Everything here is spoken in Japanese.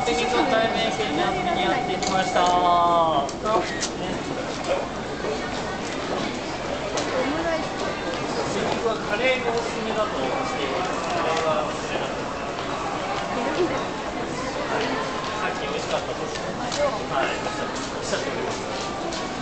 肉対面系にやってきました。僕はカレーがおすすめだとしています。カレーがおすすめだと。さっき美味しかったです。はい、おっしゃっております。